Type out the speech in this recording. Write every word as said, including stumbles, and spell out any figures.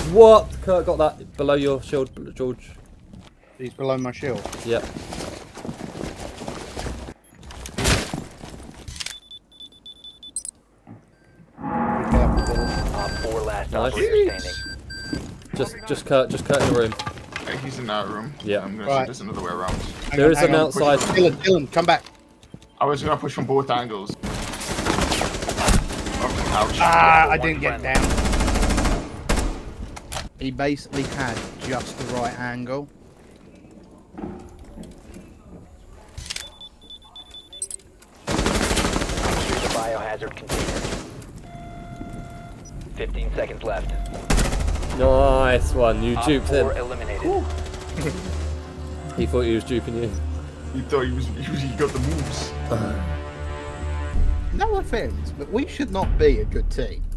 What? Kurt got that below your shield, George. He's below my shield. Yep. Four last Nice. operator standing. Just, just Kurt, just Kurt in the room. Okay, he's in that room. Yeah. I'm gonna Right. see this another way around. Hang There on, is hang an on. outside. Dylan, Dylan, come back. I was gonna push from both angles. Oh, ouch. Ah, I didn't get down. He basically had just the right angle. Secure the biohazard container. Fifteen seconds left. Nice one. You Op duped four him. eliminated. He thought he was duping you. You thought he was, he was, he got the moves. No offense, but we should not be a good team.